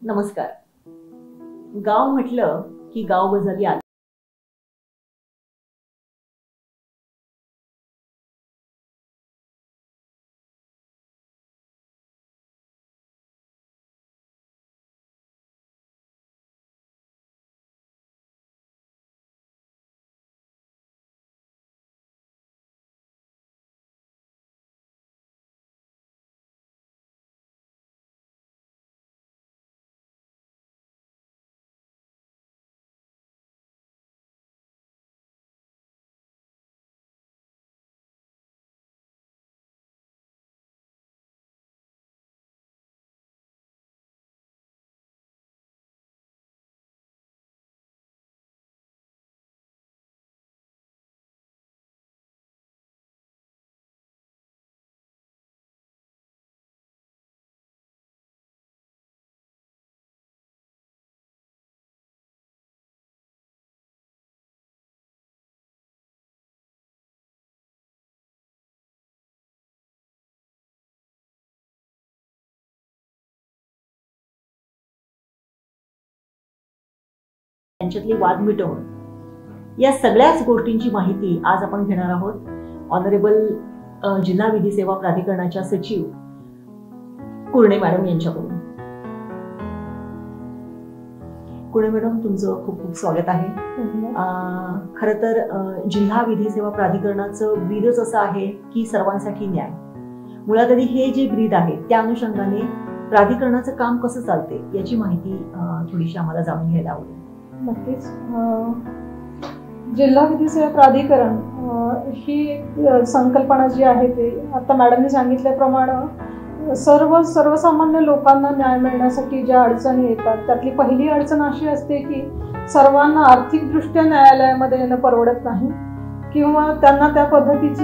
नमस्कार. गाव म्हटलं की गावगजाली आली. त्यांच्यातली वाद मिटवून या सगळ्याच गोष्टींची माहिती आज आपण घेणार आहोत. ऑनरेबल जिल्हा विधी सेवा प्राधिकरणाच्या सचिव कुरणे मॅडम यांच्याकडून. कुरणे मॅडम, तुमचं खूप खूप स्वागत आहे. खरं तर जिल्हा विधी सेवा प्राधिकरणाचं ब्रीदच असं आहे की सर्वांसाठी न्याय. मुळात आधी हे जे ब्रीद आहे त्या अनुषंगाने प्राधिकरणाचं काम कसं चालते याची माहिती थोडीशी आम्हाला जाणून घ्यायला आवडेल. नक्कीच. जिल्हा विधी सेवा प्राधिकरण ही संकल्पना जी आहे ते आता मॅडमने सांगितल्याप्रमाणे सर्वसामान्य लोकांना न्याय मिळण्यासाठी ज्या अडचणी येतात त्यातली पहिली अडचण अशी असते की सर्वांना आर्थिकदृष्ट्या न्यायालयामध्ये येणं परवडत नाही किंवा त्यांना त्या पद्धतीची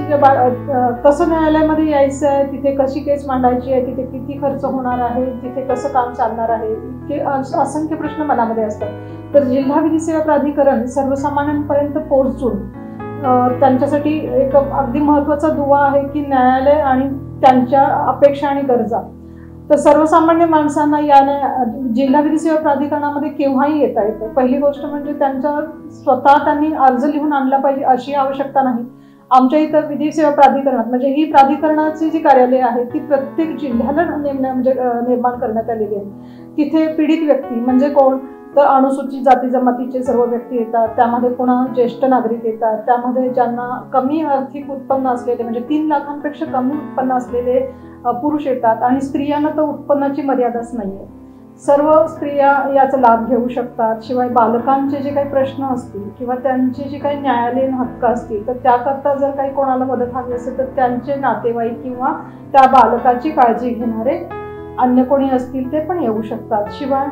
कसं न्यायालयामध्ये यायचं आहे, तिथे कशी केस मांडायची आहे, तिथे किती खर्च होणार आहे, तिथे कसं काम चालणार आहे, इतके असंख्य प्रश्न मनामध्ये असतात. तर जिल्हा विधी सेवा प्राधिकरण सर्वसामान्यांपर्यंत पोहोचून त्यांच्यासाठी एक अगदी महत्त्वाचा दुवा आहे की न्यायालय आणि त्यांच्या अपेक्षा आणि गरजा. तर सर्वसामान्य माणसांना या जिल्हा विधी सेवा प्राधिकरणामध्ये केव्हाही येता येतं. पहिली गोष्ट म्हणजे त्यांच्यावर स्वतः त्यांनी अर्ज लिहून आणला पाहिजे अशी आवश्यकता नाही. आमच्या इथं विधी सेवा प्राधिकरणात म्हणजे ही प्राधिकरणाची जी कार्यालय आहे ती प्रत्येक जिल्ह्याला निर्माण करण्यात आलेली आहे. तिथे पीडित व्यक्ती म्हणजे कोण, तर अनुसूचित जाती जमातीचे सर्व व्यक्ती येतात, त्यामध्ये पुन्हा ज्येष्ठ नागरिक येतात, त्यामध्ये ज्यांना कमी आर्थिक उत्पन्न असलेले म्हणजे 3 लाखांपेक्षा कमी उत्पन्न असलेले पुरुष येतात आणि स्त्रियांना तर उत्पन्नाची मर्यादाच नाहीये. सर्व स्त्रिया याचा लाभ घेऊ शकतात. शिवाय बालकांचे जे काही प्रश्न असतील किंवा त्यांचे जे काही न्यायालयीन हक्क असतील तर त्याकरता जर काही कोणाला मदत हवी असेल तर त्यांचे नातेवाईक किंवा त्या बालकाची काळजी घेणारे अन्य कोणी असतील ते पण येऊ शकतात. शिवाय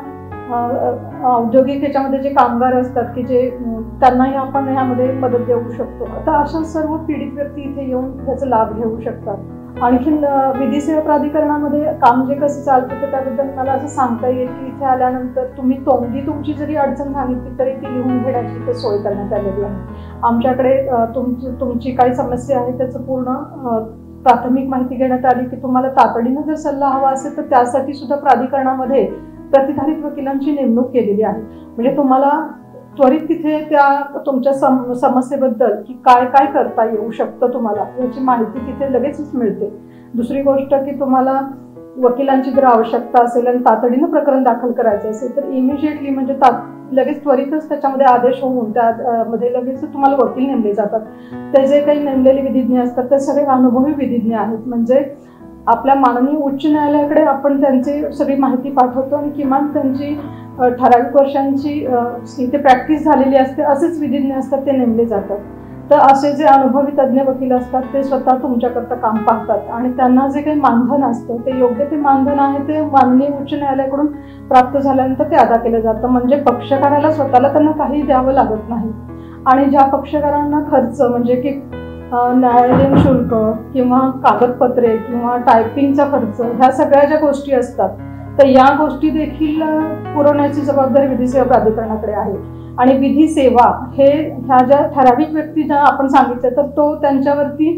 औद्योगिक ह्याच्यामध्ये जे कामगार असतात की जे त्यांनाही आपण ह्यामध्ये मदत देऊ शकतो. आता अशा सर्व पीडित व्यक्ती इथे येऊन त्याचा लाभ घेऊ शकतात. आणखीन विधी सेवा प्राधिकरणामध्ये काम जे कसं चालतं तर त्याबद्दल मला असं सांगता येईल की इथे आल्यानंतर तुम्ही तोंडी तुमची जरी अडचण सांगितली तरी ती लिहून घेण्याची इथे सोय करण्यात आलेली आहे. आमच्याकडे तुमची काही समस्या आहे त्याचं पूर्ण प्राथमिक माहिती घेण्यात आली की तुम्हाला तातडीनं जर सल्ला हवा असेल तर त्यासाठी सुद्धा प्राधिकरणामध्ये प्रतिधारित वकिलांची नेमणूक केलेली आहे. म्हणजे तुम्हाला त्वरित तिथे त्या तुमच्या समस्येबद्दल की काय काय करता येऊ शकतं तुम्हाला याची माहिती तिथे लगेचच मिळते. दुसरी गोष्ट की तुम्हाला वकिलांची जर आवश्यकता असेल आणि तातडीनं प्रकरण दाखल करायचं असेल तर इमिजिएटली म्हणजे लगेच त्वरितच त्याच्यामध्ये आदेश होऊन त्यामध्ये लगेच तुम्हाला वकील नेमले जातात. ते जे काही नेमलेले विधिज्ञ असतात ते सगळे अनुभवी विधिज्ञ आहेत. म्हणजे आपल्या माननीय उच्च न्यायालयाकडे आपण त्यांची सगळी माहिती पाठवतो आणि किमान त्यांची ठराविक वर्षांची इथे प्रॅक्टिस झालेली असते असेच विधिज्ञ असतात ते नेमले जातात. तर असे जे अनुभवी तज्ज्ञ वकील असतात ते स्वतः तुमच्याकरता काम पाहतात आणि त्यांना जे काही मानधन असतं ते योग्य ते मानधन आहे ते माननीय उच्च न्यायालयाकडून प्राप्त झाल्यानंतर ते अदा केलं जातं. म्हणजे पक्षकाराला स्वतःला त्यांना काही द्यावं लागत नाही. आणि ज्या पक्षकारांना खर्च म्हणजे की न्यायालयीन शुल्क किंवा कागदपत्रे किंवा टायपिंगचा खर्च ह्या सगळ्या ज्या गोष्टी असतात तर या गोष्टी देखील पुरवण्याची जबाबदारी विधी सेवा प्राधिकरणाकडे आहे. आणि विधी सेवा ह्या ज्या ठराविक व्यक्ती ज्या आपण सांगितलं तर तो त्यांच्यावरती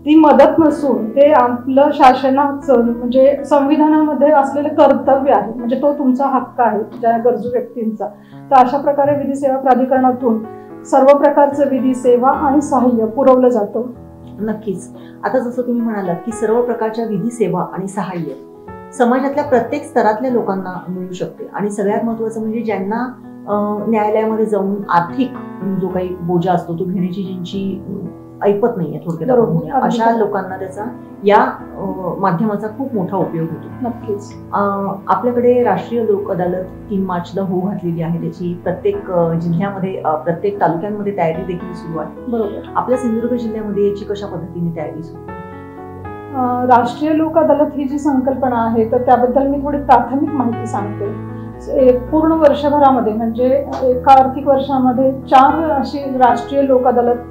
ती मदत नसून ते आपलं शासनाचं म्हणजे संविधानामध्ये असलेलं कर्तव्य आहे, म्हणजे तो तुमचा हक्क आहे ज्या गरजू व्यक्तींचा. तर अशा प्रकारे विधी सेवा प्राधिकरणातून सर्व प्रकारचं विधी सेवा आणि सहाय्य पुरवलं जातं. नक्कीच. आता जसं तुम्ही म्हणालात की सर्व प्रकारच्या विधी सेवा आणि सहाय्य समाजातल्या प्रत्येक स्तरातल्या लोकांना मिळू शकते, आणि सगळ्यात महत्त्वाचं म्हणजे ज्यांना न्यायालयामध्ये जाऊन आर्थिक जो काही बोजा असतो तो घेण्याची ज्यांची ऐपत नाहीये थोडक्यात, अशा लोकांना त्याचा या माध्यमाचा खूप मोठा उपयोग होतो. नक्कीच. आपल्याकडे राष्ट्रीय लोक अदालत 3 मार्चला होऊ घातलेली आहे. त्याची प्रत्येक जिल्ह्यामध्ये प्रत्येक तालुक्यांमध्ये तयारी देखील सुरू आहे. बरोबर. आपल्या सिंधुदुर्ग जिल्ह्यामध्ये याची कशा पद्धतीने तयारी सुरू आहे? राष्ट्रीय लोक अदालत ही जी संकल्पना आहे तर त्याबद्दल मी थोडी प्राथमिक माहिती सांगते. पूर्ण वर्षभरामध्ये म्हणजे एका आर्थिक वर्षामध्ये 4 अशी राष्ट्रीय लोक अदालत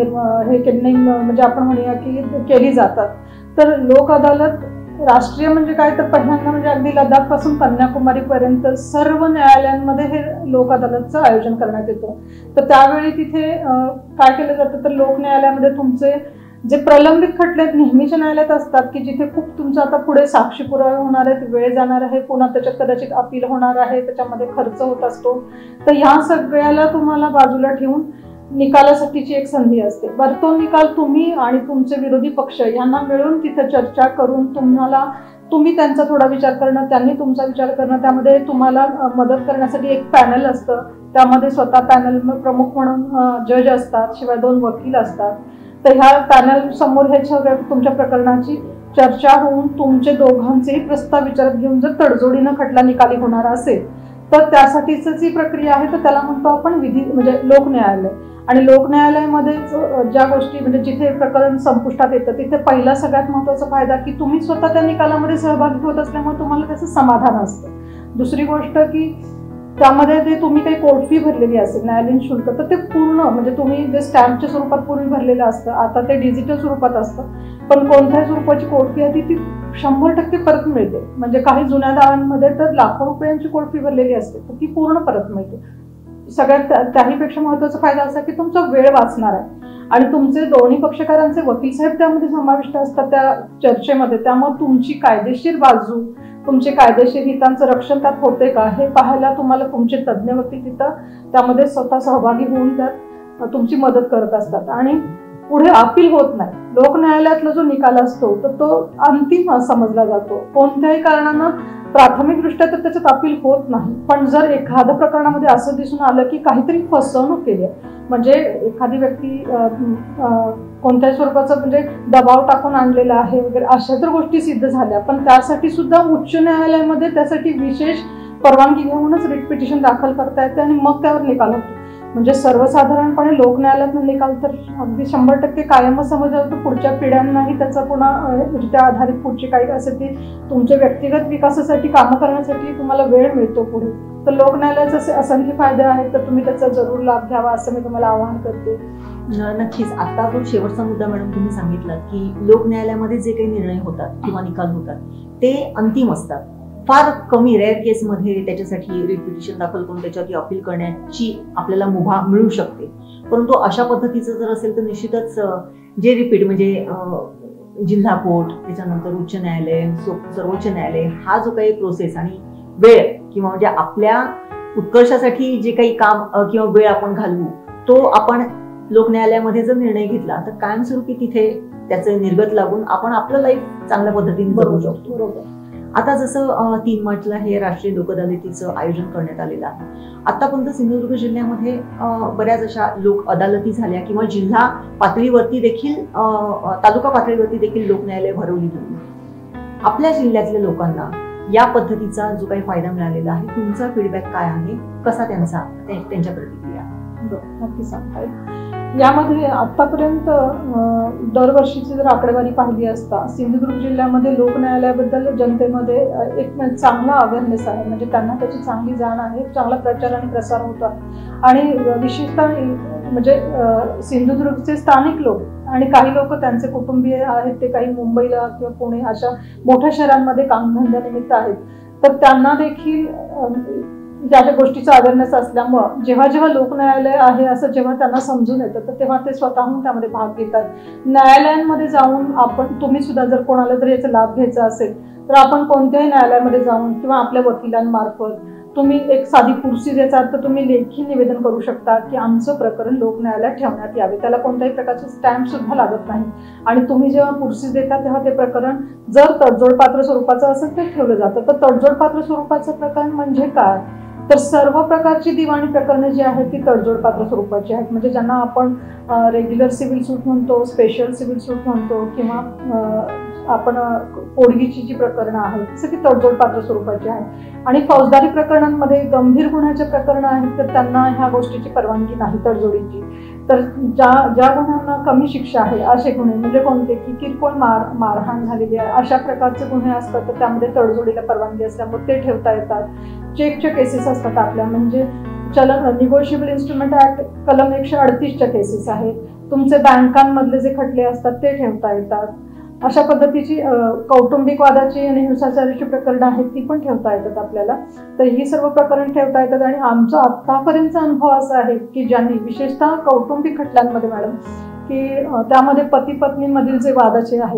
म्हणजे आपण म्हणूया की केली जातात. तर लोक अदालत राष्ट्रीय म्हणजे काय, तर पहिल्यांदा म्हणजे अगदी लडाख पासून कन्याकुमारी पर्यंत सर्व न्यायालयांमध्ये हे लोक अदालतचं आयोजन करण्यात येतं. तर त्यावेळी तिथे काय केलं जातं, तर लोक न्यायालयामध्ये तुमचे जे प्रलंबित खटले नेहमीच्या न्यायालयात असतात की जिथे खूप तुमचं आता पुढे साक्षी पुरावे होणार आहेत, वेळ जाणार आहे, पुन्हा त्याच्यात कदाचित अपील होणार आहे, त्याच्यामध्ये खर्च होत असतो. तर ह्या सगळ्याला तुम्हाला बाजूला ठेवून निकालासाठीची एक संधी असते. बरं, तो निकाल तुम्ही आणि तुमचे विरोधी पक्ष यांना मिळून तिथे चर्चा करून तुम्ही त्यांचा थोडा विचार करणं, त्यांनी तुमचा विचार करणं, त्यामध्ये तुम्हाला मदत करण्यासाठी एक पॅनल असतं. त्यामध्ये स्वतः पॅनल प्रमुख म्हणून जज असतात, शिवाय 2 वकील असतात. तर ह्या पॅनल समोर ह्याच्या तुमच्या प्रकरणाची चर्चा होऊन तुमचे दोघांचेही प्रस्ताव विचारात घेऊन जर तडजोडीनं खटला निकाली होणार असेल तर त्यासाठीच जी प्रक्रिया आहे तर त्याला म्हणतो आपण विधी म्हणजे लोक न्यायालय. आणि लोक न्यायालयामध्ये ज्या गोष्टी म्हणजे जिथे प्रकरण संपुष्टात येतं तिथे पहिला सगळ्यात महत्त्वाचा फायदा की तुम्ही स्वतः त्या निकालामध्ये सहभागी होत असल्यामुळे तुम्हाला त्याचं समाधान असतं. दुसरी गोष्ट की त्यामध्ये जे तुम्ही काही कोर्ट फी भरलेली असेल न्यायालयीन शुल्क, तर ते पूर्ण म्हणजे तुम्ही जे स्टॅम्पच्या स्वरूपात पूर्वी भरलेलं असतं आता ते डिजिटल स्वरूपात असतं, पण कोणत्याही स्वरूपाची कोर्ट फी आहे ती 100% परत मिळते. म्हणजे काही जुन्या दाव्यांमध्ये तर लाखो रुपयांची कोर्ट फी भरलेली असते तर ती पूर्ण परत मिळते. सगळ्यात त्याहीपेक्षा महत्त्वाचा फायदा असा की तुमचा वेळ वाचणार आहे आणि तुमचे दोन्ही पक्षकारांचे वकील साहेब त्यामध्ये समाविष्ट असतात त्या चर्चेमध्ये. त्यामुळे तुमची कायदेशीर बाजू, तुमचे कायदेशीर हितांचं रक्षण त्यात होते का हे पाहायला तुम्हाला तुमचे तज्ज्ञ वकील तिथं त्यामध्ये स्वतः सहभागी होऊन त्यात तुमची मदत करत असतात. आणि पुढे अपील होत नाही. लोक न्यायालयातला जो निकाल असतो तर तो अंतिम समजला जातो. कोणत्याही कारणानं प्राथमिकदृष्ट्या तर त्याच्यात अपील होत नाही, पण जर एखाद्या प्रकरणामध्ये असं दिसून आलं की काहीतरी फसवणूक केली आहे, म्हणजे एखादी व्यक्ती कोणत्याही स्वरूपाचा म्हणजे दबाव टाकून आणलेला आहे वगैरे अशा जर गोष्टी सिद्ध झाल्या, पण त्यासाठी सुद्धा उच्च न्यायालयामध्ये त्यासाठी विशेष परवानगी घेऊनच रिट पिटिशन दाखल करता येते आणि मग त्यावर निकाल होतो. म्हणजे सर्वसाधारणपणे लोक न्यायालयात निकाल तर अगदी 100% कायमच समजला जातो. पुढच्या पिढ्यांनाही त्याचा पुन्हा म्हणजे त्या आधारित पुढची काही असेल ती तुमच्या व्यक्तिगत विकासासाठी कामं करण्यासाठी तुम्हाला वेळ मिळतो पुढे. तर लोक न्यायालयाचे असे असंख्य फायदे आहेत तर तुम्ही त्याचा जरूर लाभ घ्यावा असं मी तुम्हाला आवाहन करते. नक्कीच. आता जो शेवटचा मुद्दा मॅडम तुम्ही सांगितला की लोक न्यायालयामध्ये जे काही निर्णय होतात किंवा निकाल होतात ते अंतिम असतात. फार कमी रेअर केसमध्ये त्याच्यासाठी रिट पिटिशन दाखल करून त्याच्यावरती अपील करण्याची आपल्याला मुभा मिळू शकते. परंतु अशा पद्धतीचं जर असेल तर निश्चितच जे रिपीट म्हणजे जिल्हा कोर्ट, त्याच्यानंतर उच्च न्यायालय, सर्वोच्च न्यायालय, हा जो काही प्रोसेस आणि वेळ किंवा म्हणजे आपल्या उत्कर्षासाठी जे काही काम किंवा वेळ आपण घालवू तो आपण लोक न्यायालयामध्ये जर निर्णय घेतला तर कायमस्वरूपी तिथे त्याचं निर्गत लागून आपण आपलं लाईफ चांगल्या पद्धतीने जगू शकतो. बरोबर. आता जसं 3 मार्चला हे राष्ट्रीय लोक अदालतीचं आयोजन करण्यात आलेलं आहे. आतापर्यंत सिंधुदुर्ग जिल्ह्यामध्ये बऱ्याच अशा लोक अदालती झाल्या किंवा जिल्हा पातळीवरती देखील तालुका पातळीवरती देखील लोक न्यायालय भरवली गेली. आपल्या जिल्ह्यातल्या लोकांना या पद्धतीचा जो काही फायदा मिळालेला आहे तुमचा फीडबॅक काय आहे, कसा त्यांच्या प्रतिक्रिया? नक्की सांगताय. यामध्ये आतापर्यंत दरवर्षीची जर आकडेवारी पाहिली असता सिंधुदुर्ग जिल्ह्यामध्ये लोक न्यायालयाबद्दल जनतेमध्ये एक चांगला अवेअरनेस आहे. म्हणजे त्यांना त्याची चांगली जाण आहे, चांगला प्रचार आणि प्रसार होतो आहे. आणि विशेषतः म्हणजे सिंधुदुर्गचे स्थानिक लोक आणि काही लोक त्यांचे कुटुंबीय आहेत ते काही मुंबईला किंवा पुणे अशा मोठ्या शहरांमध्ये कामधंद्यानिमित्त आहेत, तर त्यांना देखील ज्या ज्या गोष्टीचं अवेअरनेस असल्यामुळं जेव्हा जेव्हा लोकन्यायालय आहे असं जेव्हा त्यांना समजून येतं तर तेव्हा ते स्वतःहून त्यामध्ये भाग घेतात. न्यायालयांमध्ये जाऊन तुम्ही सुद्धा जर कोणाला जर याचा लाभ घ्यायचा असेल तर आपण कोणत्याही न्यायालयामध्ये जाऊन किंवा आपल्या वकिलांमार्फत तुम्ही एक साधी कुर्सी द्यायचा तर तुम्ही लेखी निवेदन करू शकता की आमचं प्रकरण लोक न्यायालयात ठेवण्यात यावे. त्याला कोणत्याही प्रकारचे स्टॅम्प सुद्धा लागत नाही. आणि तुम्ही जेव्हा कुर्सी देता तेव्हा ते प्रकरण जर तडजोडपात्र स्वरूपाचं असेल तर ठेवलं जातं. तर तडजोडपात्र स्वरूपाचं प्रकरण म्हणजे काय, तर सर्व प्रकारची दिवाणी प्रकरणे जी आहेत ती तडजोडपात्र स्वरूपाची आहेत. म्हणजे ज्यांना आपण रेग्युलर सिव्हिल सूट म्हणतो, स्पेशल सिव्हिल सूट म्हणतो किंवा आपण पोडगीची जी प्रकरणं आहेत जसं की तडजोडपात्र स्वरूपाची आहे. आणि फौजदारी प्रकरणांमध्ये गंभीर गुन्ह्याचे प्रकरणं आहेत तर त्यांना ह्या गोष्टीची परवानगी नाही तडजोडीची. तर ज्या गुन्ह्यांना कमी शिक्षा आहे असे गुन्हे म्हणजे कोणते की किरकोळ मारहाण झालेली आहे अशा प्रकारचे गुन्हे असतात तर त्यामध्ये तडजोडीला परवानगी असल्यामुळे ते ठेवता येतात. चेकच्या केसेस असतात आपल्या म्हणजे निगोशिएबल इन्स्ट्रुमेंट ऍक्ट कलम 138च्या केसेस आहेत. तुमचे बँकांमधले जे खटले असतात ते ठेवता येतात. अशा पद्धतीची कौटुंबिक वादाची आणि हिंसाचाराची प्रकरणं आहेत ती पण ठेवता येतात आपल्याला. तर ही सर्व प्रकरण ठेवता येतात. आणि आमचा आत्तापर्यंतचा अनुभव असा आहे की ज्यांनी विशेषतः कौटुंबिक खटल्यांमध्ये मॅडम की त्यामध्ये पती पत्नीमधील जे वादाचे आहेत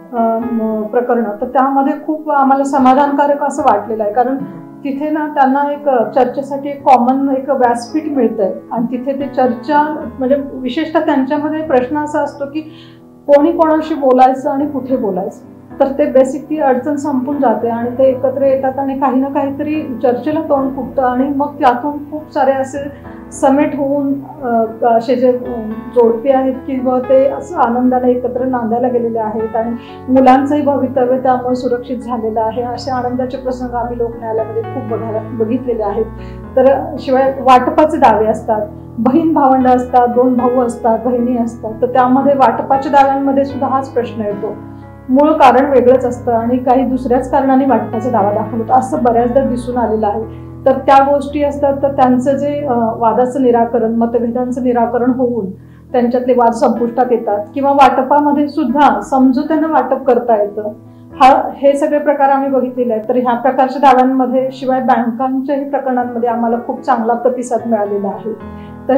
प्रकरणं तर त्यामध्ये खूप आम्हाला समाधानकारक असं वाटलेलं आहे. कारण तिथे ना त्यांना एक चर्चेसाठी एक कॉमन एक व्यासपीठ मिळतंय आणि तिथे ते चर्चा म्हणजे विशेषतः त्यांच्यामध्ये प्रश्न असा असतो की कोणी कोणाशी बोलायचं आणि कुठे बोलायचं. तर ते बेसिक ती अडचण संपून जाते आणि ते एकत्र येतात आणि काही ना काहीतरी चर्चेला तोंड फुटतं आणि मग त्यातून खूप सारे असे समेट होऊन असे जे जोडपे आहेत किंवा ते असं आनंदाने एकत्र नांदायला गेलेले आहेत आणि मुलांचंही भवितव्य त्यामुळे सुरक्षित झालेलं आहे. असे आनंदाचे प्रसंग आम्ही लोक न्यायालयामध्ये खूप बघितलेले आहेत. तर शिवाय वाटपाचे दावे असतात, बहीण भावंड असतात, 2 भाऊ असतात, बहिणी असतात. तर त्यामध्ये वाटपाच्या दाव्यांमध्ये सुद्धा हाच प्रश्न येतो. मूळ कारण वेगळंच असतं आणि काही दुसऱ्याच कारणाने वाटपाचा दावा दाखल होतो असं बऱ्याचदा दिसून आलेलं आहे. तर त्या गोष्टी असतात तर त्यांचं जे वादाचं निराकरण मतभेदांचं निराकरण होऊन त्यांच्यातले वाद संपुष्टात येतात किंवा वाटपामध्ये सुद्धा समजुतीनं वाटप करता येतं. हे सगळे प्रकार आम्ही बघितलेले आहेत. तर ह्या प्रकारच्या दाव्यांमध्ये शिवाय बँकांच्याही प्रकरणांमध्ये आम्हाला खूप चांगला प्रतिसाद मिळालेला आहे. तर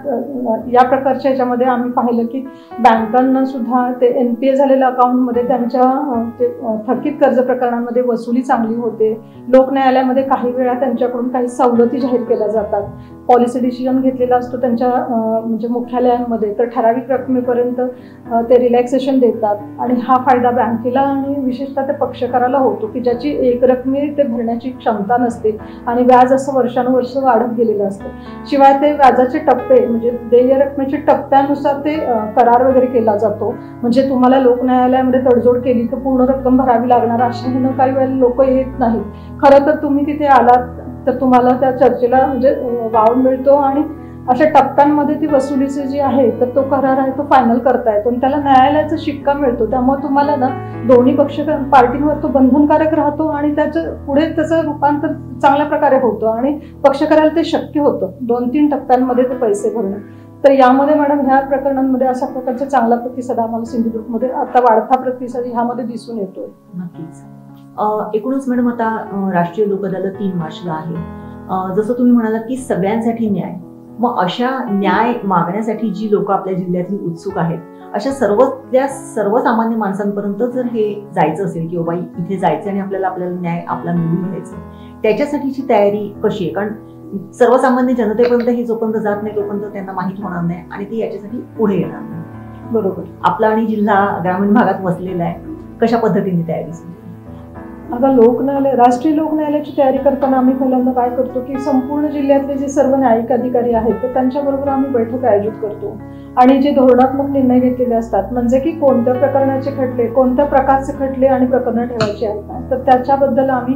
या प्रकारच्या ह्याच्यामध्ये आम्ही पाहिलं की बँकांना सुद्धा ते NPA झालेल्या अकाउंटमध्ये त्यांच्या थकीत कर्ज प्रकरणांमध्ये वसुली चांगली होते. लोक न्यायालयामध्ये काही वेळा त्यांच्याकडून काही सवलती जाहीर केल्या जातात. पॉलिसी डिसिजन घेतलेला असतो त्यांच्या म्हणजे मुख्यालयांमध्ये तर ठराविक रकमेपर्यंत ते रिलॅक्सेशन देतात आणि हा फायदा बँकेला आणि विशेषतः त्या पक्षकाराला होतो की ज्याची एक रकमे ते भरण्याची क्षमता नसते आणि व्याज असं वर्षानुवर्ष वाढत गेलेलं असतं. शिवाय ते व्याजाचे टप्पे म्हणजे देय रकमेच्या टप्प्यानुसार ते करार वगैरे केला जातो. म्हणजे तुम्हाला लोक न्यायालयामध्ये तडजोड केली तर पूर्ण रक्कम भरावी लागणार अशा काही वेळेला लोक येत नाहीत. खरं तर तुम्ही तिथे आलात तर तुम्हाला त्या चर्चेला म्हणजे वाव मिळतो आणि अशा टप्प्यांमध्ये ती वसुलीची जी आहे तर तो करार आहे तो फायनल करता येतो आणि त्याला न्यायालयाचा शिक्का मिळतो. त्यामुळे तुम्हाला ना दोन्ही पार्टींवर तो बंधनकारक राहतो आणि त्याचं पुढे त्याचं रूपांतर चांगल्या प्रकारे होतं आणि पक्षकाराला ते शक्य होतं 2-3 टप्प्यांमध्ये ते पैसे भरणं. तर यामध्ये मॅडम ह्या प्रकरणांमध्ये अशा प्रकारचा चांगला प्रतिसाद आम्हाला सिंधुदुर्गमध्ये आता वाढता प्रतिसाद ह्यामध्ये दिसून येतोय. नक्कीच. एकूणच मॅडम आता राष्ट्रीय लोक अदालत 3 मार्चला आहे. जसं तुम्ही म्हणालात की सगळ्यांसाठी न्याय, मग अशा न्याय मागण्यासाठी जी लोक आपल्या जिल्ह्यातली उत्सुक आहेत अशा सर्वसामान्य माणसांपर्यंत जर हे जायचं असेल की बाबा इथे जायचं आणि आपल्याला न्याय आपला मिळवून घ्यायचा त्याच्यासाठीची तयारी कशी आहे? कारण सर्वसामान्य जनतेपर्यंत हे जोपर्यंत जात नाही तोपर्यंत त्यांना माहीत होणार नाही आणि ते याच्यासाठी पुढे येणार नाही. बरोबर. आपला आणि जिल्हा ग्रामीण भागात वसलेला आहे, कशा पद्धतीने तयारी सुरू? आता राष्ट्रीय लोक न्यायालयाची तयारी करताना आम्ही पहिल्यांदा काय करतो की संपूर्ण जिल्ह्यातले जे सर्व न्यायिक अधिकारी आहेत तर त्यांच्याबरोबर आम्ही बैठक आयोजित करतो आणि जे धोरणात्मक निर्णय घेतलेले असतात म्हणजे की कोणत्या प्रकरणाचे खटले, कोणत्या प्रकारचे खटले आणि प्रकरणं ठेवायची आहेत तर त्याच्याबद्दल आम्ही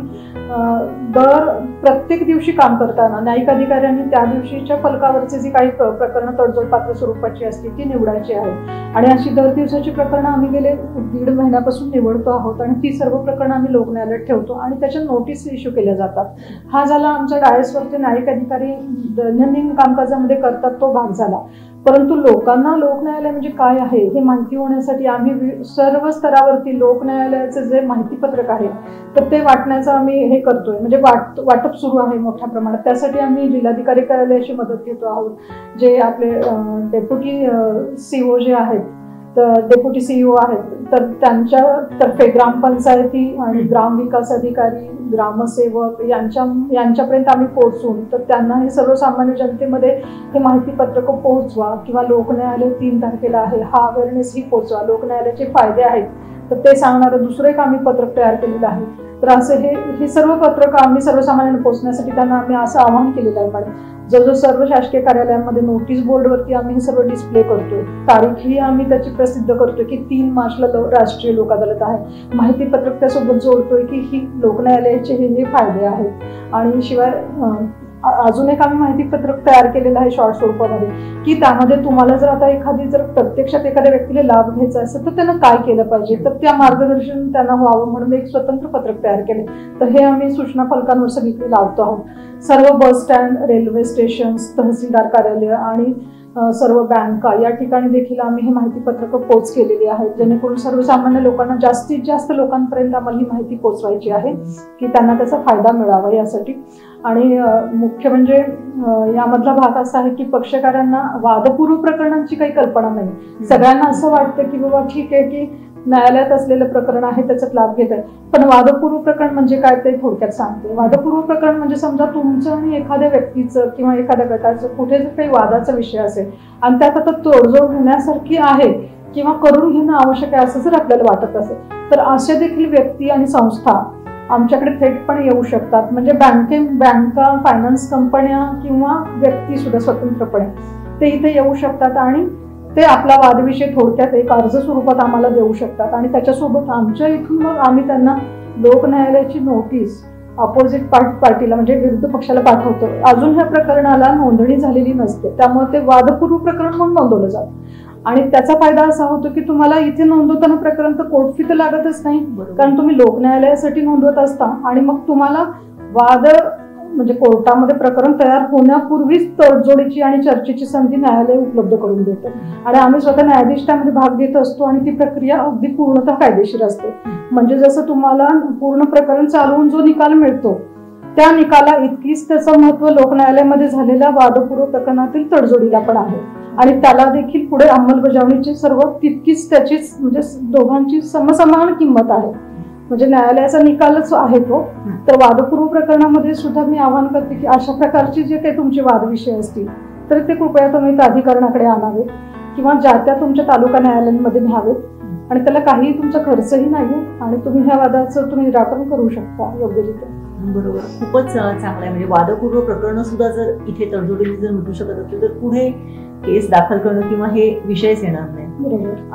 प्रत्येक दिवशी काम करताना न्यायिक अधिकाऱ्यांनी त्या दिवशीच्या फलकावरचे जी काही प्रकरणं तडजोडपात्र स्वरूपाची असतील ती निवडायची आहेत आणि अशी दर दिवसाची प्रकरणं आम्ही गेले 1.5 महिन्यापासून निवडतो आहोत आणि ती सर्व प्रकरणं आम्ही लोक न्यायालयात ठेवतो आणि त्याच्या नोटीस इश्यू केल्या जातात. हा झाला आमच्या डायसवरचे न्यायिक अधिकारी दैनंदिन कामकाजामध्ये करतात तो भाग झाला. परंतु लोकांना लोक न्यायालय म्हणजे काय आहे हे माहिती होण्यासाठी आम्ही सर्व स्तरावरती लोक न्यायालयाचे जे माहितीपत्रक आहे तर ते वाटण्याचं आम्ही हे करतोय, म्हणजे वाटप सुरू आहे मोठ्या प्रमाणात. त्यासाठी आम्ही जिल्हाधिकारी कार्यालयाची मदत घेतो आहोत. जे आपले डेप्युटी CEO जे आहेत, डेप्युटी CEO आहेत, तर त्यांच्यातर्फे ग्रामपंचायती आणि ग्रामविकास अधिकारी, ग्रामसेवक यांच्यापर्यंत आम्ही पोहोचून तर त्यांना हे सर्वसामान्य जनतेमध्ये हे माहितीपत्रक पोहोचवा, किंवा लोक न्यायालय 3 तारखेला आहे हा अवेअरनेस ही पोहोचवा. लोक न्यायालयाचे फायदे आहेत तर ते सांगणारं दुसरं एक आम्ही पत्रक तयार केलेलं आहे. तर असं हे सर्व पत्रक आम्ही सर्वसामान्यांना पोहोचण्यासाठी त्यांना आम्ही असं आवाहन केलेलं आहे मॅडम. जवळजवळ सर्व शासकीय कार्यालयांमध्ये नोटीस बोर्डवरती आम्ही हे सर्व डिस्प्ले करतोय. तारीखही आम्ही त्याची प्रसिद्ध करतोय की 3 मार्चला राष्ट्रीय लोक अदालत आहे. माहितीपत्रक त्यासोबत जोडतोय की ही लोक न्यायालयाचे हे फायदे आहेत. आणि शिवाय अजून एक आम्ही माहितीपत्रक तयार केलेलं आहे शॉर्ट स्वरूपामध्ये, की त्यामध्ये तुम्हाला जर आता जर प्रत्यक्षात एखाद्या व्यक्तीला लाभ घ्यायचा असेल तर त्यांना काय केलं पाहिजे, तर त्या मार्गदर्शन त्यांना व्हावं म्हणून एक स्वतंत्र पत्रक तयार केले. तर हे आम्ही सूचना फलकांवर सगळीकडे लावतो आहोत. सर्व बस स्टँड, रेल्वे स्टेशन, तहसीलदार कार्यालय आणि सर्व बँका या ठिकाणी देखील आम्ही हे माहितीपत्रकं पोच केलेली आहेत, जेणेकरून सर्वसामान्य लोकांना जास्तीत जास्त लोकांपर्यंत आम्हाला ही माहिती पोचवायची आहे की त्यांना त्याचा फायदा मिळावा यासाठी. आणि मुख्य म्हणजे यामधला भाग असा आहे की पक्षकारांना वादपूर्व प्रकरणांची काही कल्पना नाही. सगळ्यांना असं वाटतं की बाबा ठीक आहे की न्यायालयात असलेलं प्रकरण आहे त्याच्यात लाभ घेत आहे, पण वादपूर्व प्रकरण म्हणजे काय ते थोडक्यात सांगते. वादपूर्व प्रकरण म्हणजे समजा तुमचं आणि एखाद्या व्यक्तीचं किंवा एखाद्या गटाचं कुठे जर काही वादाचा विषय असेल आणि त्यात आता तोडजोड होण्यासारखी आहे किंवा करून घेणं आवश्यक आहे असं जर आपल्याला वाटत असेल तर अशा देखील व्यक्ती आणि संस्था आमच्याकडे थेटपणे येऊ शकतात. म्हणजे बँका, फायनान्स कंपन्या किंवा व्यक्ती सुद्धा स्वतंत्रपणे ते इथे येऊ शकतात आणि ते आपला वादविषय थोडक्यात एक अर्ज स्वरूपात आम्हाला देऊ शकतात. आणि त्याच्यासोबत आमच्या इथून मग आम्ही त्यांना लोक न्यायालयाची नोटीस अपोजिट पार्टीला म्हणजे विरुद्ध पक्षाला पाठवतो. अजून ह्या प्रकरणाला नोंदणी झालेली नसते, त्यामुळे ते वादपूर्व प्रकरण म्हणून नोंदवलं जातं. आणि त्याचा फायदा असा होतो की तुम्हाला इथे नोंदवताना प्रकरण तर कोर्ट फी तर लागतच नाही, कारण तुम्ही लोक न्यायालयासाठी नोंदवत असता. आणि मग तुम्हाला वाद म्हणजे कोर्टामध्ये प्रकरण तयार होण्यापूर्वीच तडजोडीची आणि चर्चेची संधी न्यायालय उपलब्ध करून देतं. आणि आम्ही स्वतः न्यायाधीश त्यामध्ये भाग घेत असतो आणि ती प्रक्रिया अगदी पूर्णतः कायदेशीर असते. म्हणजे जसं तुम्हाला पूर्ण प्रकरण चालवून जो निकाल मिळतो त्या निकाला इतकीच त्याचं महत्व लोक न्यायालयामध्ये झालेल्या वादपूर्व प्रकरणातील तडजोडीला पण आहे. आणि त्याला देखील पुढे अंमलबजावणीची सर्व तितकीच त्याचीच म्हणजे दोघांची समसमान किंमत आहे. म्हणजे न्यायालयाचा निकालच आहे तो. तर वादपूर्व प्रकरणामध्ये सुद्धा मी आवाहन करते की अशा प्रकारचे जे काही तुमचे वादविषय असतील तर ते कृपया तुम्ही प्राधिकरणाकडे आणावे किंवा ज्या त्या तुमच्या तालुका न्यायालयांमध्ये न्यावेत. आणि त्याला काही तुमचा खर्चही नाही आणि तुम्ही ह्या वादाचं तुम्ही निराकरण करू शकता योग्यरित्या. बरोबर, खूपच चांगलं आहे. म्हणजे वादपूर्व प्रकरण सुद्धा जर इथे तडजोडीने जर मिटू शकत असेल तर पुढे केस दाखल करणं किंवा हे विषयच येणार नाही. बरोबर.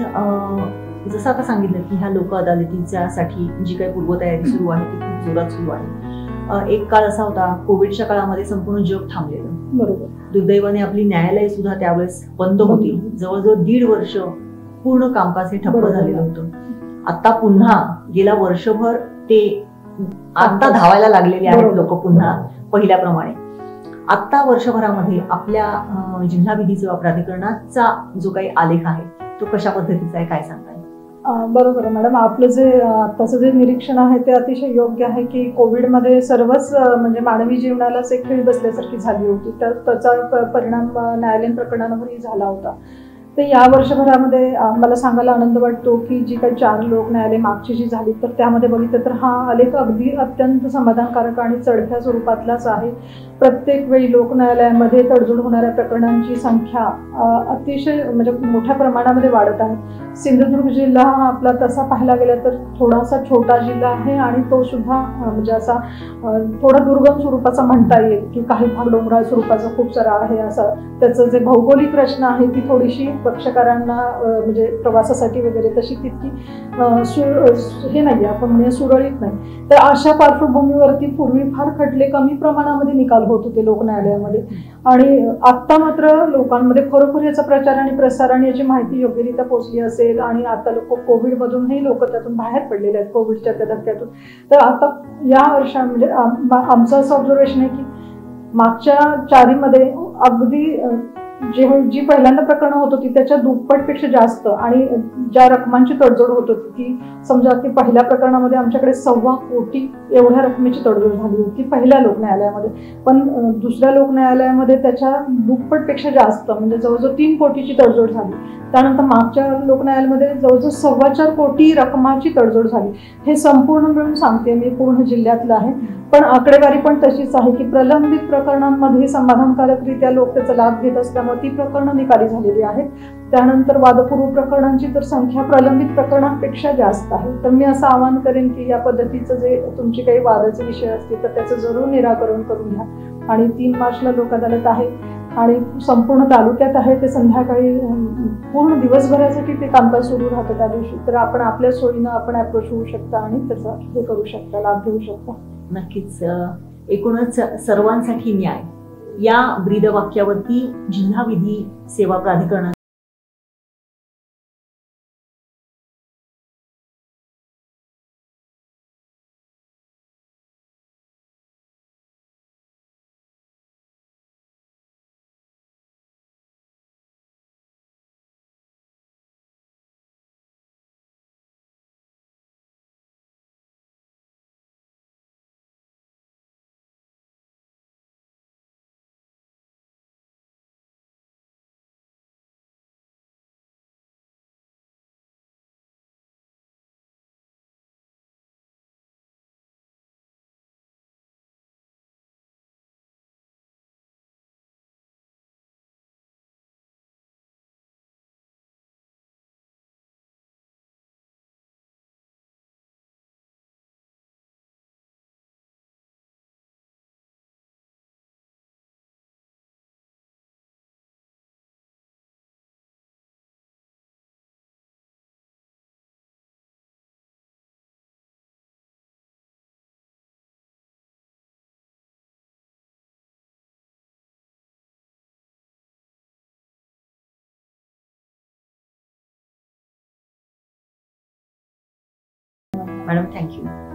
आणि जसं आता सांगितलं की ह्या लोक अदालतीसाठी जी काही पूर्वतयारी सुरू आहे ती खूप जोरात सुरू आहे. एक काळ असा होता, कोविडच्या काळामध्ये संपूर्ण जग थांबलेलं. बरोबर. दुर्दैवाने आपली न्यायालय सुद्धा त्यावेळेस बंद होती. जवळजवळ 1.5 वर्ष पूर्ण कामकाज हे ठप्प झालेलं होतं. आता पुन्हा गेल्या वर्षभर ते आता धावायला लागलेले आहेत लोक पुन्हा पहिल्याप्रमाणे. आता वर्षभरामध्ये आपल्या जिल्हा विधी सेवा प्राधिकरणाचा जो काही आलेख आहे तो कशा पद्धतीचा आहे, काय सांगताय? बरोबर मॅडम, आपलं जे आताचं जे निरीक्षण आहे ते अतिशय योग्य आहे की कोविडमध्ये सर्वच म्हणजे मानवी जीवनालाच एक खीळ बसल्यासारखी झाली होती. तर त्याचा परिणाम न्यायालयीन प्रकरणांवरही झाला होता. तर या वर्षभरामध्ये मला सांगायला आनंद वाटतो की जी काही 4 लोक न्यायालय मागची जी झाली तर त्यामध्ये बघितलं तर हा आलेख अगदी अत्यंत समाधानकारक आणि चढत्या स्वरूपातलाच आहे. प्रत्येक वेळी लोक न्यायालयामध्ये तडजोड होणाऱ्या प्रकरणांची संख्या अतिशय म्हणजे मोठ्या प्रमाणामध्ये वाढत आहे. सिंधुदुर्ग जिल्हा हा आपला तसा पाहायला गेला तर थोडासा छोटा जिल्हा आहे आणि तो सुद्धा म्हणजे असा थोडा दुर्गम स्वरूपाचा म्हणता येईल की काही भाग डोंगराळ स्वरूपाचा खूप सारा आहे. असं त्याचं जे भौगोलिक रचना आहे ती थोडीशी पक्षकारांना म्हणजे प्रवासासाठी वगैरे तशी तितकी हे नाही, आपण म्हणजे सुरळीत नाही. तर अशा पार्श्वभूमीवरती पूर्वी फार खटले कमी प्रमाणामध्ये निकाल होत होते लोक न्यायालयामध्ये. आणि आत्ता मात्र लोकांमध्ये खरोखर याचा प्रचार आणि प्रसार आणि याची माहिती योग्यरित्या पोहोचली असेल आणि आता लोक कोविडमधूनही लोक त्यातून बाहेर पडलेले आहेत कोविडच्या त्या धक्क्यातून. तर आता या वर्षा म्हणजे आमचं असं ऑब्झर्वेशन आहे की मागच्या 4मध्ये अगदी जी पहिल्यांदा प्रकरणं होत होती त्याच्या दुप्पटपेक्षा जास्त, आणि ज्या रकमांची तडजोड होत होती ती, समजा की पहिल्या प्रकरणामध्ये आमच्याकडे 1.25 कोटी एवढ्या रकमेची तडजोड झाली होती पहिल्या लोक न्यायालयामध्ये, पण दुसऱ्या लोक न्यायालयामध्ये त्याच्या दुप्पटपेक्षा जास्त म्हणजे जवळजवळ 3 कोटीची तडजोड झाली. त्यानंतर मागच्या लोक न्यायालयामध्ये जवळजवळ 4.25 कोटी रकमाची तडजोड झाली. हे संपूर्ण मिळून सांगते मी, पूर्ण जिल्ह्यातलं आहे, पण आकडेवारी पण तशीच आहे की प्रलंबित प्रकरणांमध्ये समाधानकारकरित्या लोक त्याचा लाभ घेत असल्यामुळे ती प्रकरणं निकाली झालेली आहेत. त्यानंतर वादपूर्व प्रकरणांची तर संख्या प्रलंबित प्रकरणांपेक्षा जास्त आहे. तर मी असं आवाहन करेन की या पद्धतीचं जे तुमचे काही वादाचे विषय असतील तर त्याचं जरूर निराकरण करून घ्या. आणि 3 मार्चला लोक अदालत आहे आणि संपूर्ण तालुक्यात आहे, ते संध्याकाळी पूर्ण दिवसभरासाठी ते कामकाज सुरू राहतं त्या दिवशी. तर आपण आपल्या सोयीनं आपण अप्रोच होऊ शकता आणि त्याचा हे करू शकता, लाभ घेऊ शकता. नक्कीच. एकूणच सर्वांसाठी न्याय या ब्रीदवाक्यावरती जिल्हा विधी सेवा प्राधिकरण मॅडम, थँक्यू.